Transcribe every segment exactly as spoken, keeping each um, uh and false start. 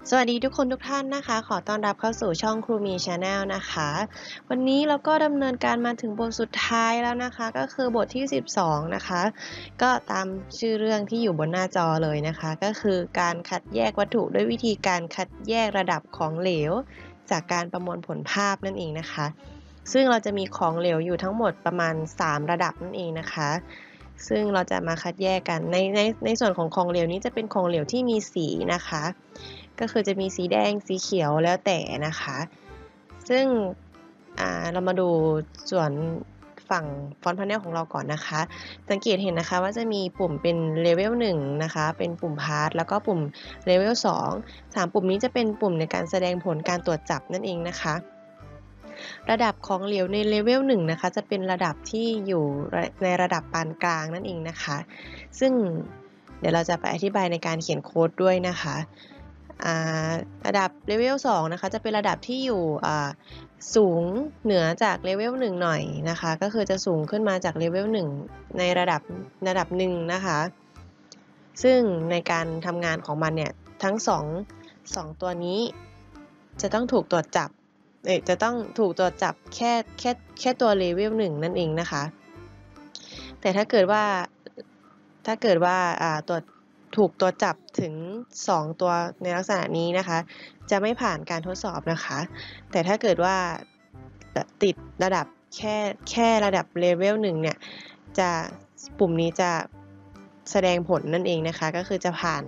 สวัสดีทุกคนทุกท่านนะคะขอต้อนรับเข้าสู่ช่องครูมี Channel นะคะวันนี้เราก็ดำเนินการมาถึงบทสุดท้ายแล้วนะคะก็คือบทที่สิบสองนะคะก็ตามชื่อเรื่องที่อยู่บนหน้าจอเลยนะคะก็คือการคัดแยกวัตถุด้วยวิธีการคัดแยกระดับของเหลวจากการประมวลผลภาพนั่นเองนะคะซึ่งเราจะมีของเหลวอยู่ทั้งหมดประมาณสามระดับนั่นเองนะคะซึ่งเราจะมาคัดแยกกันในในในส่วนของของเหลวนี้จะเป็นของเหลวที่มีสีนะคะก็คือจะมีสีแดงสีเขียวแล้วแต่นะคะซึ่งเรามาดูส่วนฝั่งฟอนต์พาเนลของเราก่อนนะคะสังเกตเห็นนะคะว่าจะมีปุ่มเป็นเลเวลหนึ่งนะคะเป็นปุ่มพาร์ทแล้วก็ปุ่มเลเวลสองสามปุ่มนี้จะเป็นปุ่มในการแสดงผลการตรวจจับนั่นเองนะคะระดับของเหลวในเลเวลหนึ่งนะคะจะเป็นระดับที่อยู่ในระดับปานกลางนั่นเองนะคะซึ่งเดี๋ยวเราจะไปอธิบายในการเขียนโค้ดด้วยนะคะระดับเลเวลสองนะคะจะเป็นระดับที่อยู่สูงเหนือจากเลเวลหนึ่งหน่อยนะคะก็คือจะสูงขึ้นมาจากเลเวลหนึ่งในระดับระดับหนึ่งนะคะซึ่งในการทำงานของมันเนี่ยทั้งสองสองตัวนี้จะต้องถูกตรวจจับเอ๊ะจะต้องถูกตรวจจับแค่แค่แค่ตัวเลเวลหนึ่งนั่นเองนะคะแต่ถ้าเกิดว่าถ้าเกิดว่าตรวจถูกตัวจับถึงสองตัวในลักษณะนี้นะคะจะไม่ผ่านการทดสอบนะคะแต่ถ้าเกิดว่าติดระดับแค่แค่ระดับเลเวลหนึ่งเนี่ยจะปุ่มนี้จะแสดงผลนั่นเองนะคะก็คือจะผ่าน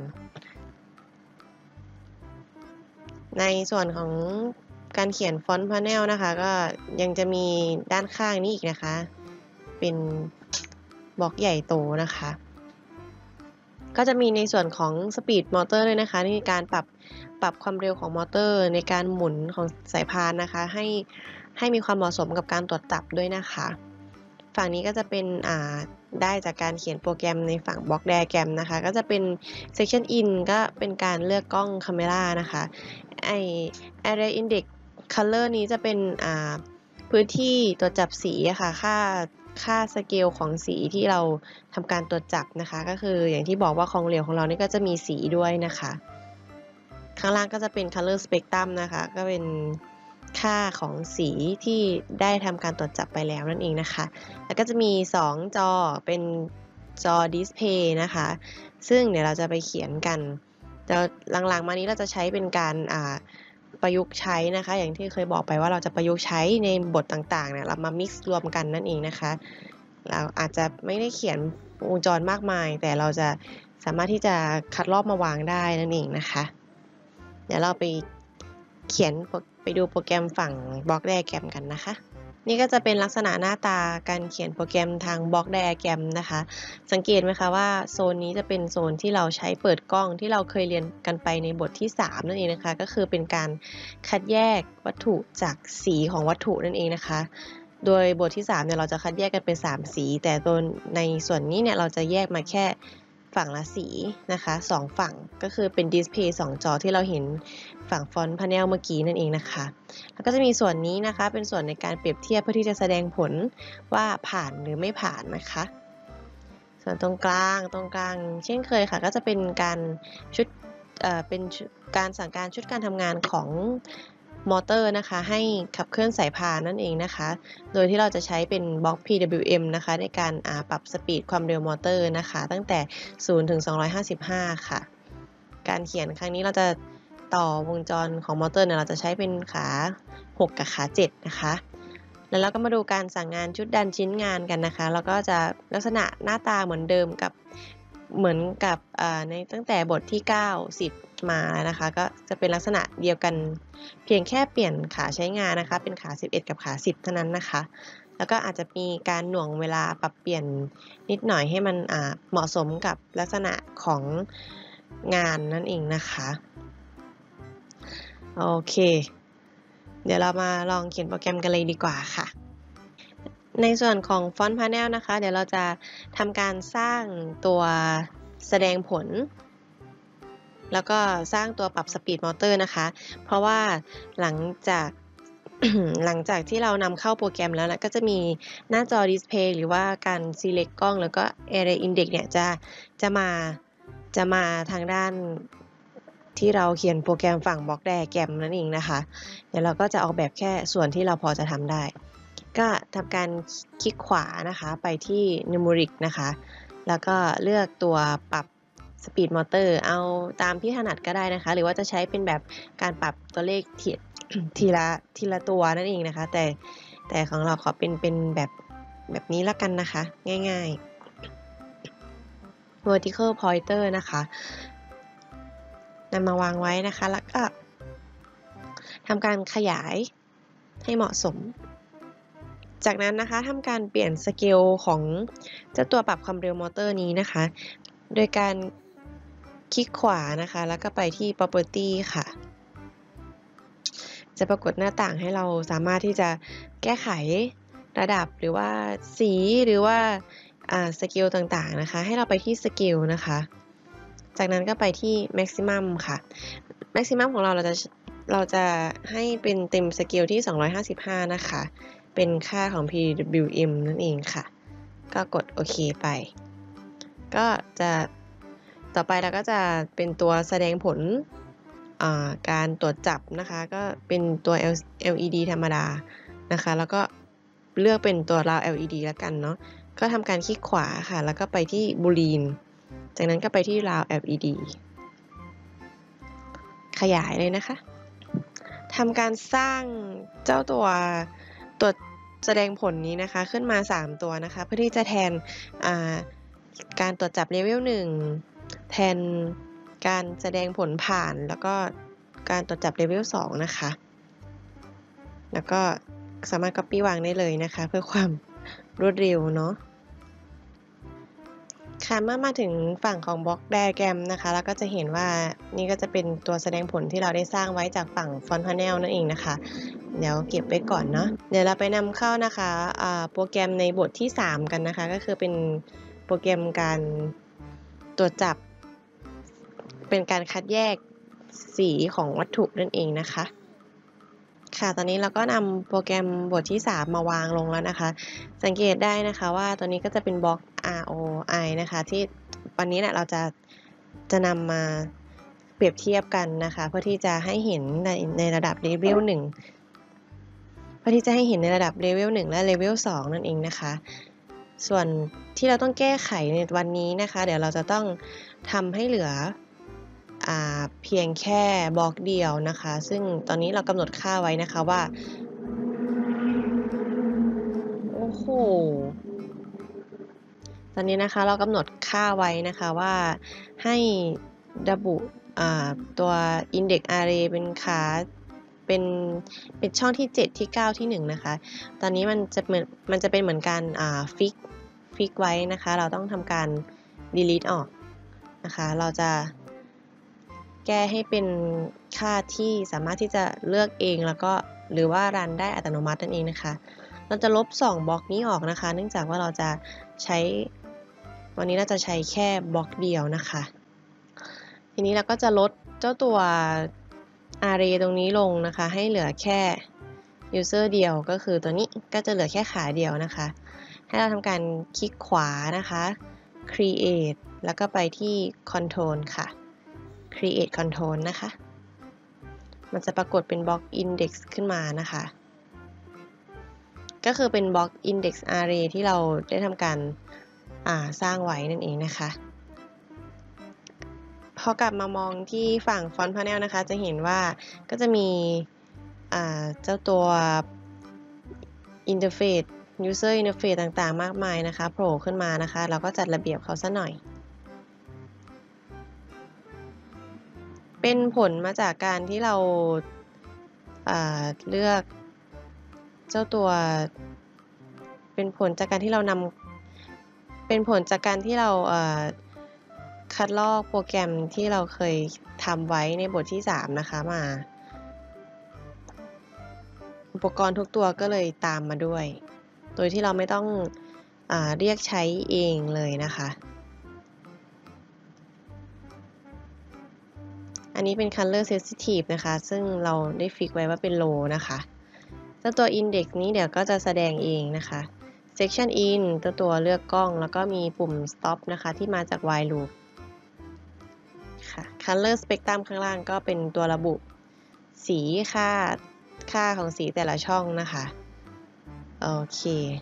ในส่วนของการเขียนฟอนต์พาเนลนะคะก็ยังจะมีด้านข้างนี้อีกนะคะเป็นบล็อกใหญ่โตนะคะก็จะมีในส่วนของสปีดมอเตอร์ด้วยนะคะนี่การปรับปรับความเร็วของมอเตอร์ในการหมุนของสายพานนะคะให้ให้มีความเหมาะสมกับการตรวจจับด้วยนะคะฝั่งนี้ก็จะเป็นอ่าได้จากการเขียนโปรแกรมในฝั่งบล็อกไดอะแกรมนะคะก็จะเป็น section in ก็เป็นการเลือกกล้องคาเมรานะคะไอ area index color นี้จะเป็นอ่าพื้นที่ตรวจจับสีค่ะค่าค่าสเกลของสีที่เราทำการตรวจจับนะคะก็คืออย่างที่บอกว่าของเหลวของเรานี่ก็จะมีสีด้วยนะคะข้างล่างก็จะเป็น color spectrum นะคะก็เป็นค่าของสีที่ได้ทำการตรวจจับไปแล้วนั่นเองนะคะแล้วก็จะมีสองจอเป็นจอดิสเพย์นะคะซึ่งเดี๋ยวเราจะไปเขียนกันแต่หลังๆมานี้เราจะใช้เป็นการประยุกต์ใช้นะคะอย่างที่เคยบอกไปว่าเราจะประยุกต์ใช้ในบทต่างๆเนี่ยเรามา mix รวมกันนั่นเองนะคะเราอาจจะไม่ได้เขียนวงจรมากมายแต่เราจะสามารถที่จะคัดลอกมาวางได้นั่นเองนะคะเดี๋ยวเราไปเขียนไปดูโปรแกรมฝั่งบล็อกไดอะแกรมกันนะคะนี่ก็จะเป็นลักษณะหน้าตาการเขียนโปรแกรมทางบล็อกไดอะแกรมนะคะสังเกตไหมคะว่าโซนนี้จะเป็นโซนที่เราใช้เปิดกล้องที่เราเคยเรียนกันไปในบทที่สามนั่นเองนะคะก็คือเป็นการคัดแยกวัตถุจากสีของวัตถุนั่นเองนะคะโดยบทที่สามเนี่ยเราจะคัดแยกกันเป็นสามสีแต่ตัวในส่วนนี้เนี่ยเราจะแยกมาแค่ฝั่งละสีนะคะสองฝั่งก็คือเป็นดิสเพย์สองจอที่เราเห็นฝั่งฟอนต์พาเนลเมื่อกี้นั่นเองนะคะแล้วก็จะมีส่วนนี้นะคะเป็นส่วนในการเปรียบเทียบเพื่อที่จะแสดงผลว่าผ่านหรือไม่ผ่านนะคะส่วนตรงกลางตรงกลางเช่นเคยค่ะก็จะเป็นการชุดเอ่อเป็นการสั่งการชุดการทำงานของมอเตอร์นะคะให้ขับเคลื่อนสายพานนั่นเองนะคะโดยที่เราจะใช้เป็นบล็อก พี ดับเบิลยู เอ็ม นะคะในการปรับสปีดความเร็วมอเตอร์นะคะตั้งแต่ศูนย์ถึงสองร้อยห้าสิบห้าค่ะการเขียนครั้งนี้เราจะต่อวงจรของมอเตอร์เนี่ยเราจะใช้เป็นขาหกกับขาเจ็ดนะคะแล้วเราก็มาดูการสั่งงานชุดดันชิ้นงานกันนะคะแล้วก็จะลักษณะหน้าตาเหมือนเดิมกับเหมือนกับในตั้งแต่บทที่เก้า สิบมาแล้วนะคะก็จะเป็นลักษณะเดียวกันเพียงแค่เปลี่ยนขาใช้งานนะคะเป็นขาสิบเอ็ดกับขาสิบเท่านั้นนะคะแล้วก็อาจจะมีการหน่วงเวลาปรับเปลี่ยนนิดหน่อยให้มันเหมาะสมกับลักษณะของงานนั่นเองนะคะโอเคเดี๋ยวเรามาลองเขียนโปรแกรมกันเลยดีกว่าค่ะในส่วนของฟอนต์พาเนลนะคะเดี๋ยวเราจะทำการสร้างตัวแสดงผลแล้วก็สร้างตัวปรับสปีดมอเตอร์นะคะเพราะว่าหลังจาก หลังจากที่เรานำเข้าโปรแกรมแล้วนะก็จะมีหน้าจอดิสเพย์หรือว่าการ select กล้องแล้วก็ area index เนี่ยจะจะมาจะมาทางด้านที่เราเขียนโปรแกรมฝั่งบล็อกไดอะแกรมนั่นเองนะคะเดี๋ยวเราก็จะออกแบบแค่ส่วนที่เราพอจะทำได้ก็ทำการคลิกขวานะคะไปที่ Numeric นะคะแล้วก็เลือกตัวปรับ Speed Motor เอาตามที่ถนัดก็ได้นะคะหรือว่าจะใช้เป็นแบบการปรับตัวเลขทีทีละทีละตัวนั่นเองนะคะแต่แต่ของเราขอเป็นเป็นแบบแบบนี้ละกันนะคะง่ายๆ vertical pointer นะคะนำมาวางไว้นะคะแล้วก็ทำการขยายให้เหมาะสมจากนั้นนะคะทำการเปลี่ยนสเกลของเจ้าตัวปรับความเร็วมอเตอร์นี้นะคะโดยการคลิกขวานะคะแล้วก็ไปที่ property ค่ะจะปรากฏหน้าต่างให้เราสามารถที่จะแก้ไขระดับหรือว่าสีหรือว่าสเกลต่างๆนะคะให้เราไปที่สเกลนะคะจากนั้นก็ไปที่ maximum ค่ะ maximum ของเราเราจะเราจะให้เป็นเต็มสเกลที่สองร้อยห้าสิบห้านะคะเป็นค่าของ พี ดับเบิลยู เอ็ม นั่นเองค่ะก็กดโอเคไปก็จะต่อไปเราก็จะเป็นตัวแสดงผลการตรวจจับนะคะก็เป็นตัว แอล อี ดี ธรรมดานะคะแล้วก็เลือกเป็นตัวราว แอล อี ดี แล้วกันเนาะก็ทำการคลิกขวาค่ะแล้วก็ไปที่บูลีนจากนั้นก็ไปที่ราว แอล อี ดี ขยายเลยนะคะทำการสร้างเจ้าตัวตัวแสดงผลนี้นะคะขึ้นมาสามตัวนะคะเพื่อที่จะแทนการตรวจจับเลเวลหนึ่งแทนการแสดงผลผ่านแล้วก็การตรวจจับเลเวลสองนะคะแล้วก็สามารถ copy วางได้เลยนะคะเพื่อความรวดเร็วเนาะค่ะเมื่อมาถึงฝั่งของบล็อกไดอะแกรมนะคะแล้วก็จะเห็นว่านี่ก็จะเป็นตัวแสดงผลที่เราได้สร้างไว้จากฝั่งฟอนต์พาเนลนั่นเองนะคะเดี๋ยวเก็บไว้ก่อนเนาะเดี๋ยวเราไปนำเข้านะคะโปรแกรมในบทที่สามกันนะคะก็คือเป็นโปรแกรมการตรวจจับเป็นการคัดแยกสีของวัตถุนั่นเองนะคะค่ะตอนนี้เราก็นำโปรแกรมบทที่สามมาวางลงแล้วนะคะสังเกตได้นะคะว่าตัวนี้ก็จะเป็นบล็อก อาร์ โอ ไอ นะคะที่วันนี้เนี่ยเราจะจะนำมาเปรียบเทียบกันนะคะเพื่อที่จะให้เห็นในในระดับเลเวลหนึ่งเพื่อที่จะให้เห็นในระดับเลเวลหนึ่งและเลเวลสองนั่นเองนะคะส่วนที่เราต้องแก้ไขในวันนี้นะคะเดี๋ยวเราจะต้องทำให้เหลือเพียงแค่บล็อกเดียวนะคะซึ่งตอนนี้เรากำหนดค่าไว้นะคะว่าโอ้โหตอนนี้นะคะเรากำหนดค่าไว้นะคะว่าให้ระบุตัว index array เป็นขาเป็นเป็นช่องที่เจ็ดที่เก้าที่หนึ่งนะคะตอนนี้มันจะเหมือนมันจะเป็นเหมือนการฟิกฟิกไว้นะคะเราต้องทำการ delete ออกนะคะเราจะแก้ให้เป็นค่าที่สามารถที่จะเลือกเองแล้วก็หรือว่ารันได้อัตโนมัตินั่นเองนะคะเราจะลบสองบล็อกนี้ออกนะคะเนื่องจากว่าเราจะใช้วันนี้เราจะใช้แค่บล็อกเดียวนะคะทีนี้เราก็จะลดเจ้าตัว array ตรงนี้ลงนะคะให้เหลือแค่ user เดียวก็คือตัวนี้ก็จะเหลือแค่ขาเดียวนะคะให้เราทำการคลิกขวานะคะ create แล้วก็ไปที่ control ค่ะ create control นะคะมันจะปรากฏเป็นบล็อก index ขึ้นมานะคะก็คือเป็นบล็อก index array ที่เราได้ทำการสร้างไว้นั่นเองนะคะพอกลับมามองที่ฝั่ง Font Panel นะคะจะเห็นว่าก็จะมีเจ้าตัว Interface User Interface ต่างๆมากมายนะคะโผล่ขึ้นมานะคะเราก็จัดระเบียบเขาซะหน่อยเป็นผลมาจากการที่เราเลือกเจ้าตัวเป็นผลจากการที่เรานำเป็นผลจากการที่เราคัดลอกโปรแกรมที่เราเคยทำไว้ในบทที่สามนะคะมาอุปกรณ์ทุกตัวก็เลยตามมาด้วยโดยที่เราไม่ต้องอ่าเรียกใช้เองเลยนะคะอันนี้เป็น color sensitive นะคะซึ่งเราได้ฟิกไว้ว่าเป็น low นะคะเจ้าตัว index นี้เดี๋ยวก็จะแสดงเองนะคะ section in เจ้าตัวเลือกกล้องแล้วก็มีปุ่ม stop นะคะที่มาจาก while loop ค่ะ color spectrum ข้างล่างก็เป็นตัวระบุสีค่าค่าของสีแต่ละช่องนะคะโอเค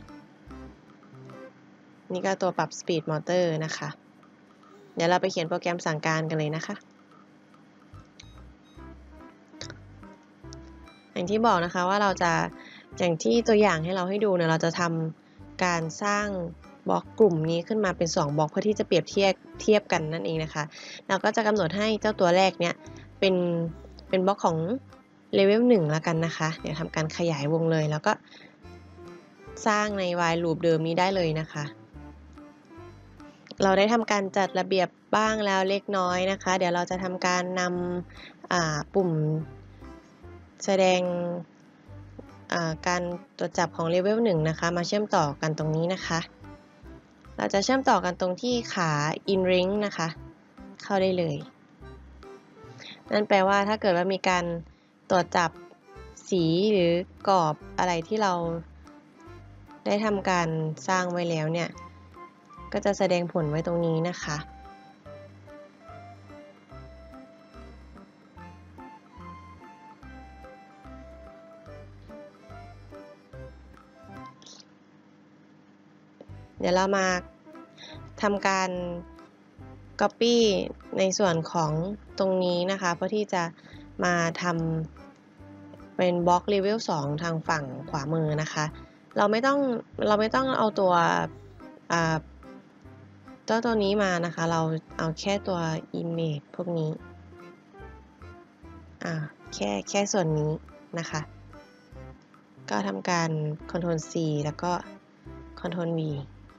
นี่ก็ตัวปรับ speed motor นะคะเดี๋ยวเราไปเขียนโปรแกรมสั่งการกันเลยนะคะอย่างที่บอกนะคะว่าเราจะอย่างที่ตัวอย่างให้เราให้ดูเนี่ยเราจะทำการสร้างบล็อกกลุ่มนี้ขึ้นมาเป็นสองบล็อกเพื่อที่จะเปรียบเทียบเทียบกันนั่นเองนะคะเราก็จะกำหนดให้เจ้าตัวแรกเนี่ยเป็นเป็นบล็อกของเลเวลหนึ่งแล้วกันนะคะเดี๋ยวทำการขยายวงเลยแล้วก็สร้างใน while loop เดิมนี้ได้เลยนะคะเราได้ทำการจัดระเบียบบ้างแล้วเล็กน้อยนะคะเดี๋ยวเราจะทำการนำปุ่มแสดงการตรวจจับของเลเวลหนึ่งนะคะมาเชื่อมต่อกันตรงนี้นะคะเราจะเชื่อมต่อกันตรงที่ขา in ring นะคะเข้าได้เลยนั่นแปลว่าถ้าเกิดว่ามีการตรวจจับสีหรือกรอบอะไรที่เราได้ทำการสร้างไว้แล้วเนี่ยก็จะแสดงผลไว้ตรงนี้นะคะเดี๋ยวเรามาทำการ Copy ในส่วนของตรงนี้นะคะเพื่อที่จะมาทำเป็นบล็อกเลเวลสองทางฝั่งขวามือนะคะเราไม่ต้องเราไม่ต้องเอาตัวเจ้าตัวนี้มานะคะเราเอาแค่ตัว image พวกนี้อ่าแค่แค่ส่วนนี้นะคะก็ทำการ Ctrl C แล้วก็ Ctrl V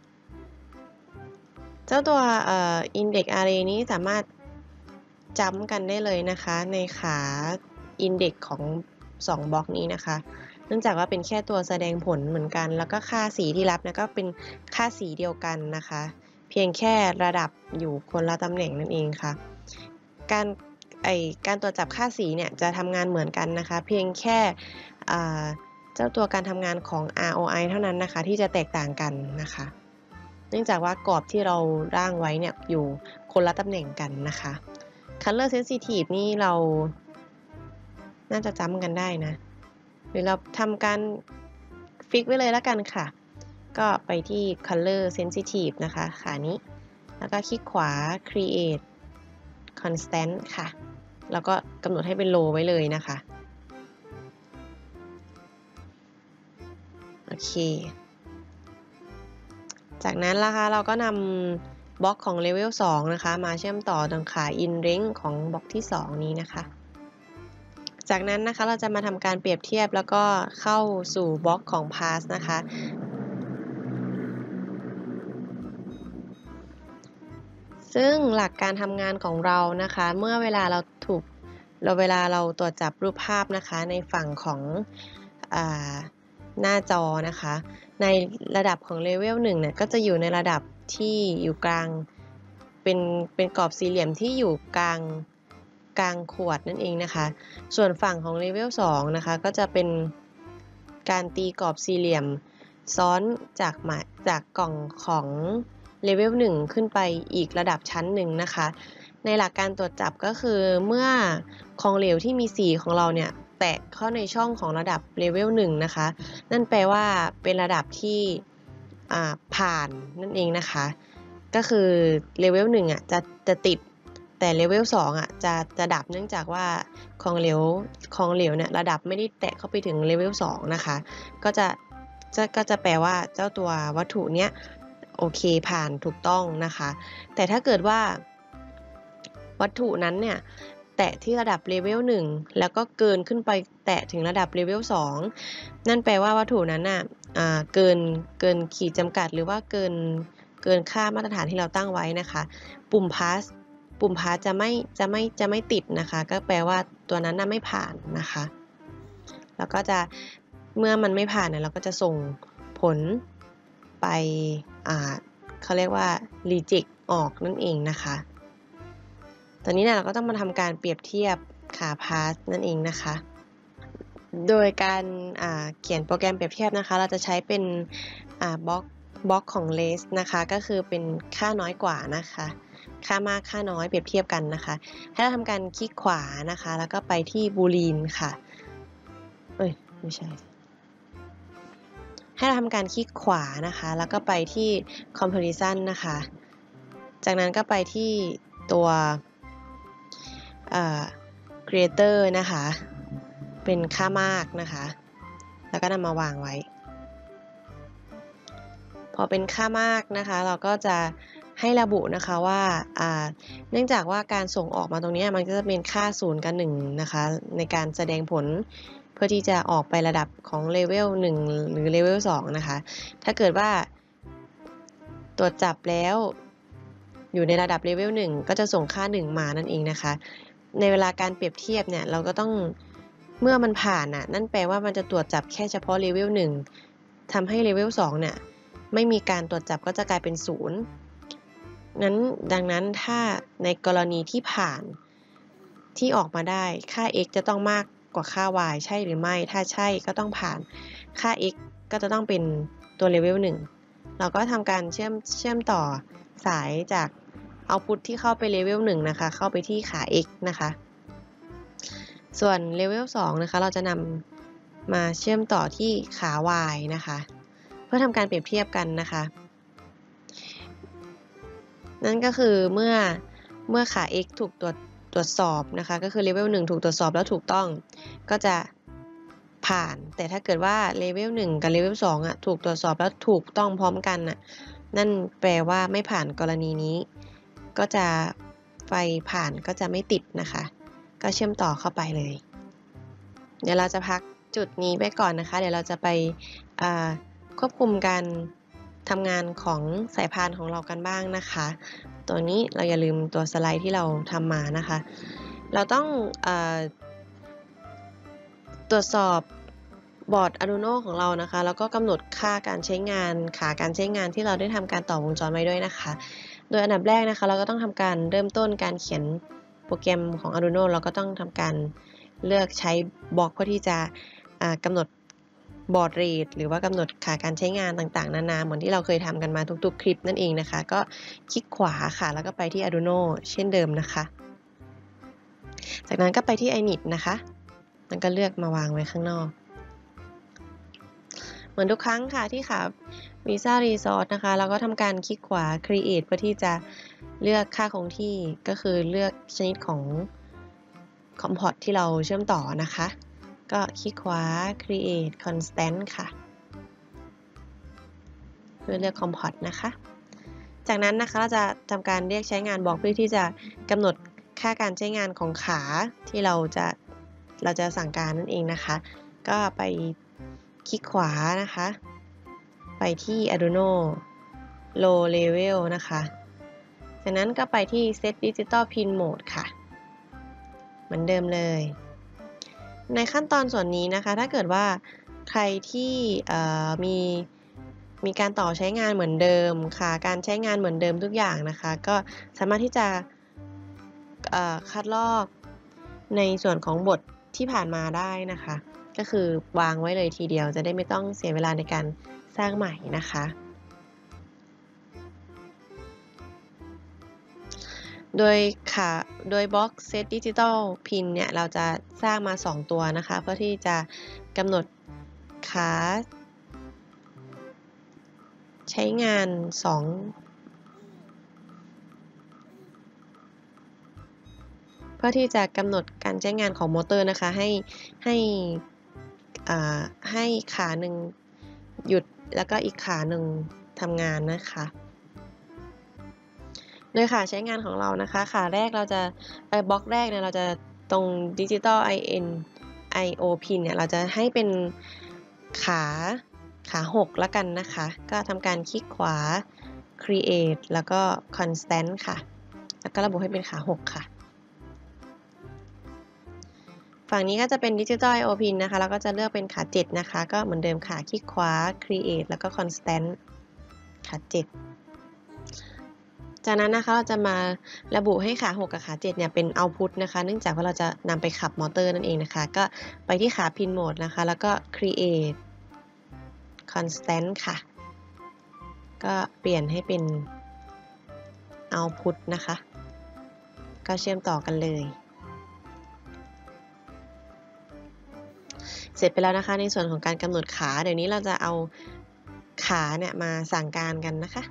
เจ้าตัว index array นี้สามารถจำกันได้เลยนะคะในขา index ของสองบล็อกนี้นะคะเนื่องจากว่าเป็นแค่ตัวแสดงผลเหมือนกันแล้วก็ค่าสีที่รับนะก็เป็นค่าสีเดียวกันนะคะเพียงแค่ระดับอยู่คนละตำแหน่งนั่นเองค่ะการไอการตรวจจับค่าสีเนี่ยจะทำงานเหมือนกันนะคะเพียงแค่เจ้าตัวการทำงานของ อาร์ โอ ไอ เท่านั้นนะคะที่จะแตกต่างกันนะคะเนื่องจากว่ากรอบที่เราร่างไว้เนี่ยอยู่คนละตำแหน่งกันนะคะ color sensitive นี่เราน่าจะจำกันได้นะหรือเราทำการฟิกไว้เลยแล้วกันค่ะก็ไปที่ color sensitive นะคะขานี้แล้วก็คลิกขวา create constant ค่ะแล้วก็กำหนดให้เป็น low ไว้เลยนะคะโอเคจากนั้นล่ะคะเราก็นำบล็อกของเลเวลสองนะคะมาเชื่อมต่อตรงขา in ring ของบล็อกที่สองนี้นะคะจากนั้นนะคะเราจะมาทำการเปรียบเทียบแล้วก็เข้าสู่บล็อกของ pass นะคะซึ่งหลักการทำงานของเรานะคะเมื่อเวลาเราถูกเราเวลาเราตรวจจับรูปภาพนะคะในฝั่งของอ่าหน้าจอนะคะในระดับของเลเวลหนึ่งเนี่ยก็จะอยู่ในระดับที่อยู่กลางเป็นเป็นกรอบสี่เหลี่ยมที่อยู่กลางกลางขวดนั่นเองนะคะส่วนฝั่งของเลเวลสองนะคะก็จะเป็นการตีกรอบสี่เหลี่ยมซ้อนจากหมายจากกล่องของเลเวลหนึ่งขึ้นไปอีกระดับชั้นหนึ่งนะคะในหลักการตรวจจับก็คือเมื่อของเหลวที่มีสีของเราเนี่ยแตะเข้าในช่องของระดับเลเวลหนึ่งนะคะนั่นแปลว่าเป็นระดับที่ผ่านนั่นเองนะคะก็คือเลเวลหนึ่งอ่ะจะจะติดแต่เลเวลสองอ่ะจะจะดับเนื่องจากว่าของเหลวของเหลวเนี่ยระดับไม่ได้แตะเข้าไปถึงเลเวลสองนะคะก็จะจะก็จะแปลว่าเจ้าตัววัตถุเนี้ยโอเคผ่านถูกต้องนะคะแต่ถ้าเกิดว่าวัตถุนั้นเนี่ยแตะที่ระดับเลเวลหนึ่งแล้วก็เกินขึ้นไปแตะถึงระดับเลเวลสองนั่นแปลว่าวัตถุนั้นน่ะเกินเกินขีดจำกัดหรือว่าเกินเกินค่ามาตรฐานที่เราตั้งไว้นะคะปุ่ม pass ปุ่ม pass จะไม่จะไม่จะไม่ติดนะคะก็แปลว่าตัวนั้นน่ะไม่ผ่านนะคะแล้วก็จะเมื่อมันไม่ผ่านเนี่ยเราก็จะส่งผลไปอ่าเขาเรียกว่า reject ออกนั่นเองนะคะตอนนี้เนี่ยเราก็ต้องมาทำการเปรียบเทียบขา pass นั่นเองนะคะโดยการเขียนโปรแกรมเปรียบเทียบนะคะเราจะใช้เป็นบล็อกบล็อกของ less นะคะก็คือเป็นค่าน้อยกว่านะคะค่ามากค่าน้อยเปรียบเทียบกันนะคะให้เราทำการคลิกขวานะคะแล้วก็ไปที่ Boolean ค่ะเอ้ยไม่ใช่ให้เราทำการคลิกขวานะคะแล้วก็ไปที่ Comparison นะคะจากนั้นก็ไปที่ตัวCreator นะคะเป็นค่ามากนะคะแล้วก็นำมาวางไว้พอเป็นค่ามากนะคะเราก็จะให้ระบุนะคะว่าเนื่องจากว่าการส่งออกมาตรงนี้มันก็จะเป็นค่าศูนย์กับหนึ่งนะคะในการแสดงผลเพื่อที่จะออกไประดับของเลเวลหนึ่งหรือเลเวลสองนะคะถ้าเกิดว่าตรวจจับแล้วอยู่ในระดับเลเวลหนึ่งก็จะส่งค่าหนึ่งมานั่นเองนะคะในเวลาการเปรียบเทียบเนี่ยเราก็ต้องเมื่อมันผ่านน่ะนั่นแปลว่ามันจะตรวจจับแค่เฉพาะเลเวลหนึ่งทำให้เลเวลสองเนี่ยไม่มีการตรวจจับก็จะกลายเป็นศูนย์นั้นดังนั้นถ้าในกรณีที่ผ่านที่ออกมาได้ค่า x จะต้องมากกว่าค่า y ใช่หรือไม่ถ้าใช่ก็ต้องผ่านค่า x ก็จะต้องเป็นตัวเลเวลหนึ่งเราก็ทำการเชื่อมเชื่อมต่อสายจากเอาพุตที่เข้าไปเลเวลหนึ่งนะคะเข้าไปที่ขา x นะคะส่วนเลเวลสองนะคะเราจะนำมาเชื่อมต่อที่ขา y นะคะเพื่อทำการเปรียบเทียบกันนะคะนั่นก็คือเมื่อเมื่อขา x ถูกตรวจตรวจสอบนะคะก็คือเลเวลหนึ่งถูกตรวจสอบแล้วถูกต้องก็จะผ่านแต่ถ้าเกิดว่าเลเวลหนึ่งกับเลเวลสองอ่ะถูกตรวจสอบแล้วถูกต้องพร้อมกันน่ะนั่นแปลว่าไม่ผ่านกรณีนี้ก็จะไฟผ่านก็จะไม่ติดนะคะก็เชื่อมต่อเข้าไปเลยเดี๋ยวเราจะพักจุดนี้ไปก่อนนะคะเดี๋ยวเราจะไปควบคุมการทำงานของสายพานของเรากันบ้างนะคะตัวนี้เราอย่าลืมตัวสไลด์ที่เราทำมานะคะเราต้องเอ่อตรวจสอบบอร์ด Arduino ของเรานะคะแล้วก็กำหนดค่าการใช้งานขาการใช้งานที่เราได้ทำการต่อวงจรไว้ด้วยนะคะโดยอันดับแรกนะคะเราก็ต้องทำการเริ่มต้นการเขียนโปรแกรมของ Arduino เราก็ต้องทำการเลือกใช้บล็อกเพื่อที่จะกำหนดบอร์ดเรทหรือว่ากำหนดขาการใช้งานต่างๆนานาเหมือนที่เราเคยทำกันมาทุกๆคลิปนั่นเองนะคะก็คลิกขวาค่ะแล้วก็ไปที่ Arduino เช่นเดิมนะคะจากนั้นก็ไปที่ init นะคะแล้วก็เลือกมาวางไว้ข้างนอกเหมือนทุกครั้งค่ะที่ค่ะ Visa Resource นะคะเราก็ทำการคลิกขวา Create เพื่อที่จะเลือกค่าคงที่ก็คือเลือกชนิดของ Comport ที่เราเชื่อมต่อนะคะก็คลิกขวา Create Constant ค่ะเพื่อเลือก Comport นะคะจากนั้นนะคะเราจะทำการเรียกใช้งานบล็อกเพื่อที่จะกำหนดค่าการใช้งานของขาที่เราจะเราจะสั่งการนั่นเองนะคะก็ไปคลิกขวานะคะไปที่ Arduino Low Level นะคะจากนั้นก็ไปที่ Set Digital Pin Mode ค่ะเหมือนเดิมเลยในขั้นตอนส่วนนี้นะคะถ้าเกิดว่าใครที่มีมีการต่อใช้งานเหมือนเดิมค่ะการใช้งานเหมือนเดิมทุกอย่างนะคะก็สามารถที่จะคัดลอกในส่วนของบทที่ผ่านมาได้นะคะก็คือวางไว้เลยทีเดียวจะได้ไม่ต้องเสียเวลาในการสร้างใหม่นะคะโดยค่ะโดยบล็อก Set Digital Pin เนี่ยเราจะสร้างมาสองตัวนะคะเพื่อที่จะกำหนดขาใช้งานสองเพื่อที่จะกำหนดการใช้งานของมอเตอร์นะคะให้ให้ให้ขาหนึ่งหยุดแล้วก็อีกขาหนึ่งทำงานนะคะโดยขาใช้งานของเรานะคะขาแรกเราจะไปบล็อกแรกเนี่ยเราจะตรง Digital In ไอ โอ Pin เนี่ยเราจะให้เป็นขาขาหกแล้วกันนะคะก็ทำการคลิกขวา Create แล้วก็ Constant ค่ะแล้วก็ระบุให้เป็นขาหกค่ะฝั่งนี้ก็จะเป็น Digital ไอ โอ Pin นะคะแล้วก็จะเลือกเป็นขาเจ็ดนะคะก็เหมือนเดิมค่ะคลิกขวา Create แล้วก็ Constant ขาเจ็ดจากนั้นนะคะเราจะมาระบุให้ขาหกกับขาเจ็ดเนี่ยเป็น output นะคะเนื่องจากว่าเราจะนำไปขับมอเตอร์นั่นเองนะคะก็ไปที่ขา pin mode นะคะแล้วก็ create constant ค่ะก็เปลี่ยนให้เป็น output นะคะก็เชื่อมต่อกันเลยเสร็จไปแล้วนะคะในส่วนของการกำหนดขาเดี๋ยวนี้เราจะเอาขาเนี่ยมาสั่งการกันนะคะ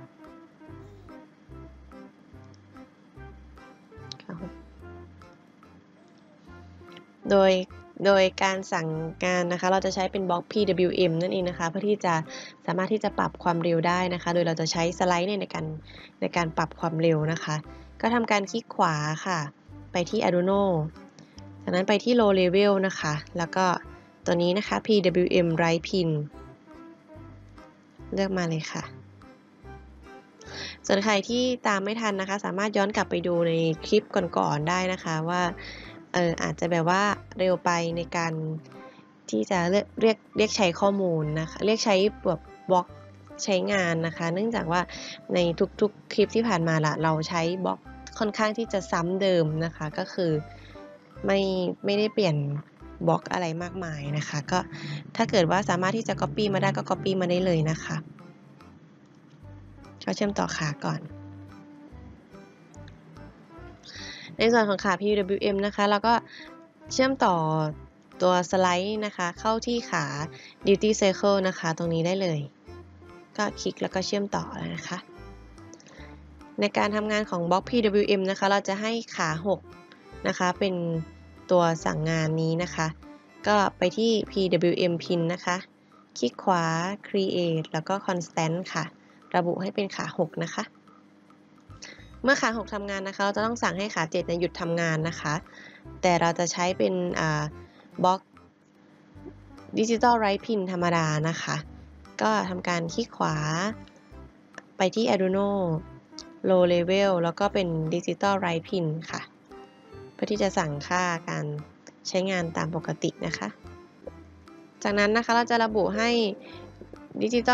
โดยโดยการสั่งการนะคะเราจะใช้เป็นบล็อก พี ดับเบิลยู เอ็ม นั่นเองนะคะเพื่อที่จะสามารถที่จะปรับความเร็วได้นะคะโดยเราจะใช้สไลด์ในการในการปรับความเร็วนะคะก็ทำการคลิกขวาค่ะไปที่ Arduino จากนั้นไปที่ Low Level นะคะแล้วก็ตัวนี้นะคะ พี ดับเบิลยู เอ็ม Write Pin เลือกมาเลยค่ะส่วนใครที่ตามไม่ทันนะคะสามารถย้อนกลับไปดูในคลิปก่อนๆได้นะคะว่าเอออาจจะแบบว่าเร็วไปในการที่จะเรียกเรียกเรียกใช้ข้อมูลนะคะเรียกใช้แบบบล็อกใช้งานนะคะเนื่องจากว่าในทุกๆคลิปที่ผ่านมาละเราใช้บล็อกค่อนข้างที่จะซ้ำเดิมนะคะก็คือไม่ไม่ได้เปลี่ยนบล็อกอะไรมากมายนะคะก็ถ้าเกิดว่าสามารถที่จะ copy มาได้ก็ copy มาได้เลยนะคะก็เชื่อมต่อขาก่อนในส่วนของขา พี ดับเบิลยู เอ็ม นะคะแล้วก็เชื่อมต่อตัวสไลด์นะคะเข้าที่ขา Duty Cycle นะคะตรงนี้ได้เลยก็คลิกแล้วก็เชื่อมต่อแล้วนะคะในการทำงานของบล็อก พี ดับเบิลยู เอ็ม นะคะเราจะให้ขาหกนะคะเป็นตัวสั่งงานนี้นะคะก็ไปที่ พี ดับเบิลยู เอ็ม Pin นะคะคลิกขวา Create แล้วก็ Constant ค่ะระบุให้เป็นขาหกนะคะเมื่อขาหกทำงานนะคะเราจะต้องสั่งให้ขาเจ็ดหยุดทำงานนะคะแต่เราจะใช้เป็นบล็อก Digital Write Pin ธรรมดานะคะก็ทำการคลิกขวาไปที่ Arduino Low Level แล้วก็เป็น Digital Write Pin ค่ะเพื่อที่จะสั่งค่าการใช้งานตามปกตินะคะจากนั้นนะคะเราจะระบุให้ Digital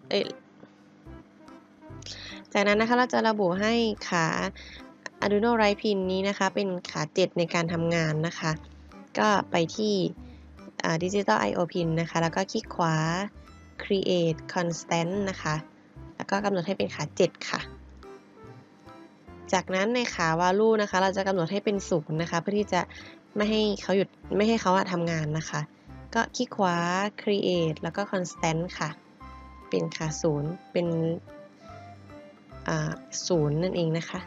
จากนั้นนะคะเราจะระบุให้ขา Arduino Write Pin นี้นะคะเป็นขาเจ็ดในการทำงานนะคะก็ไปที่ Digital ไอ โอ Pin นะคะแล้วก็คลิกขวา Create Constant นะคะแล้วก็กำหนดให้เป็นขาเจ็ดค่ะจากนั้นในขา value นะคะเราจะกำหนดให้เป็นศูนย์นะคะเพื่อที่จะไม่ให้เขาหยุดไม่ให้เขาทำงานนะคะก็คลิกขวา Create แล้วก็ Constant ค่ะเป็นขาศูนย์เป็นศูนย์นั่นเองนะคะ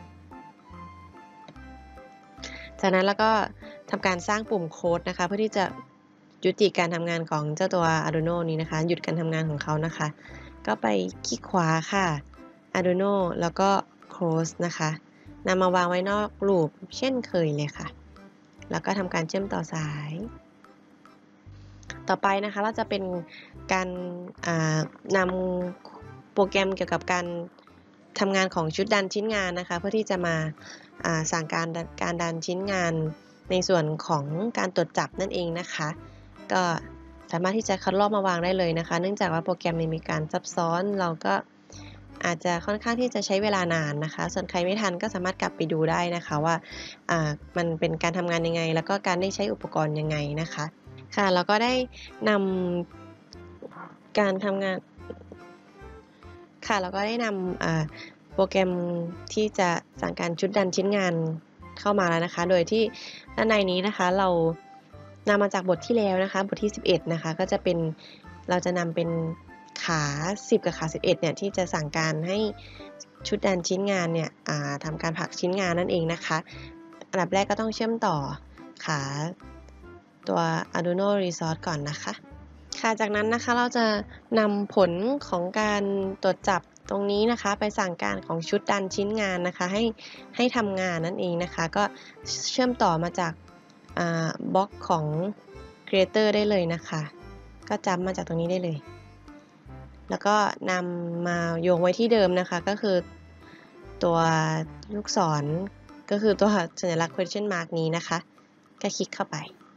จากนั้นแล้วก็ทำการสร้างปุ่มโค้ดนะคะเพื่อที่จะยุติการทำงานของเจ้าตัว Arduino นี้นะคะหยุดการทำงานของเขานะคะก็ไปคลิกขวาค่ะ Arduino แล้วก็ close นะคะนำมาวางไว้นอกลูปเช่นเคยเลยค่ะแล้วก็ทำการเชื่อมต่อสายต่อไปนะคะเราจะเป็นการนำโปรแกรมเกี่ยวกับการทำงานของชุดดันชิ้นงานนะคะเพื่อที่จะมาสั่งการการดันชิ้นงานในส่วนของการตรวจจับนั่นเองนะคะก็สามารถที่จะคัดลอกมาวางได้เลยนะคะเนื่องจากว่าโปรแกรมมีการซับซ้อนเราก็อาจจะค่อนข้างที่จะใช้เวลานานนะคะส่วนใครไม่ทันก็สามารถกลับไปดูได้นะคะว่ามันเป็นการทำงานยังไงแล้วก็การได้ใช้อุปกรณ์ยังไงนะคะค่ะแล้วก็ได้นำการทำงานค่ะแล้วก็ได้นำโปรแกรมที่จะสั่งการชุดดันชิ้นงานเข้ามาแล้วนะคะโดยที่ด้านในนี้นะคะเรานำมาจากบทที่แล้วนะคะบทที่สิบเอ็ดนะคะก็จะเป็นเราจะนำเป็นขาสิบกับขาสิบเอ็ดเนี่ยที่จะสั่งการให้ชุดดันชิ้นงานเนี่ยทำการผลักชิ้นงานนั่นเองนะคะอันดับแรกก็ต้องเชื่อมต่อขาตัว Arduino Resource ก่อนนะคะค่ะจากนั้นนะคะเราจะนำผลของการตรวจจับตรงนี้นะคะไปสั่งการของชุดดันชิ้นงานนะคะให้ให้ทำงานนั่นเองนะคะก็เชื่อมต่อมาจากบล็อกของ Creator ได้เลยนะคะก็จำมาจากตรงนี้ได้เลยแล้วก็นำมาโยงไว้ที่เดิมนะคะก็คือตัวลูกศรก็คือตัวสัญลักษณ์ question mark นี้นะคะก็คลิกเข้าไป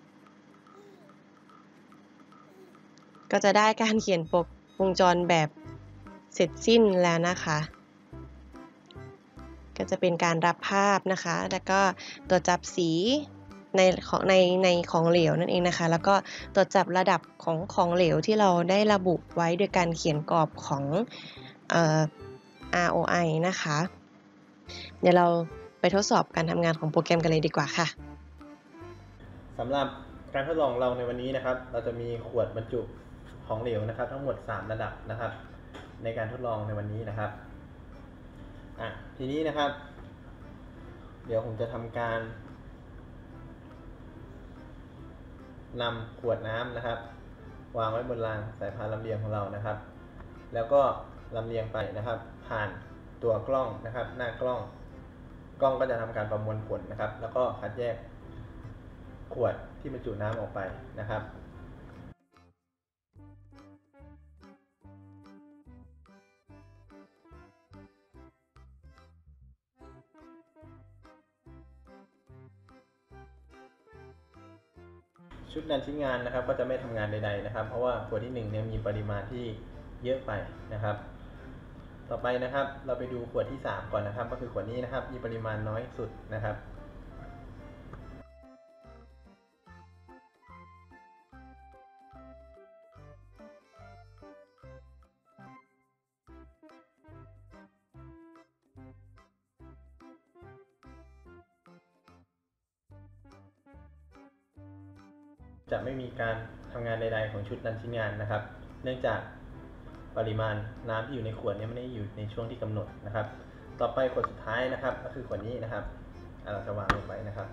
ก็จะได้การเขียนวงจรแบบเสร็จสิ้นแล้วนะคะก็จะเป็นการรับภาพนะคะแล้วก็ตรวจจับสีในของในในของเหลวนั่นเองนะคะแล้วก็ตรวจจับระดับของของเหลวที่เราได้ระบุไว้โดยการเขียนกรอบของเอ่อ อาร์ โอ ไอ นะคะเดี๋ยวเราไปทดสอบการทำงานของโปรแกรมกันเลยดีกว่าค่ะสำหรับการทดลองเราในวันนี้นะครับเราจะมีขวดบรรจุของเหลวนะครับทั้งหมดสามระดับนะครับในการทดลองในวันนี้นะครับอ่ะทีนี้นะครับเดี๋ยวผมจะทำการนำขวดน้ำนะครับวางไว้บนรางสายพานลำเลียงของเรานะครับแล้วก็ลำเลียงไปนะครับผ่านตัวกล้องนะครับหน้ากล้องกล้องก็จะทำการประมวลผลนะครับแล้วก็คัดแยกขวดที่บรรจุน้ำออกไปนะครับชุดดันชิ้นงานนะครับก็จะไม่ทำงานใดๆนะครับเพราะว่าขวดที่หนึ่งเนี่ยมีปริมาณที่เยอะไปนะครับต่อไปนะครับเราไปดูขวดที่สามก่อนนะครับก็คือขวดนี้นะครับมีปริมาณน้อยสุดนะครับจะไม่มีการทำงานใดๆของชุดดันชิ้นงานนะครับเนื่องจากปริมาณน้ำที่อยู่ในขวดนี้ไม่ได้อยู่ในช่วงที่กำหนดนะครับต่อไปขวดสุดท้ายนะครับก็คือขวดนี้นะครับเราจะวางลงไปนะครับ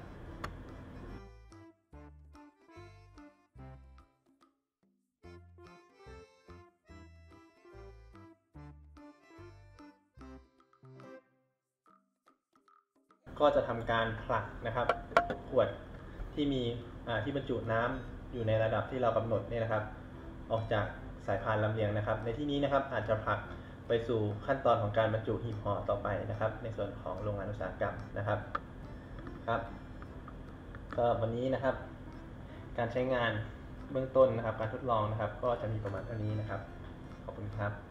ก็จะทำการผลักนะครับขวดที่มีที่บรรจุน้ำอยู่ในระดับที่เรากำหนดนี่นะครับออกจากสายพานลำเลียงนะครับในที่นี้นะครับอาจจะผลักไปสู่ขั้นตอนของการบรรจุหีบห่อต่อไปนะครับในส่วนของโรงงานอุตสาหกรรมนะครับครับก็วันนี้นะครับการใช้งานเบื้องต้นนะครับการทดลองนะครับก็จะมีประมาณเท่านี้นะครับขอบคุณครับ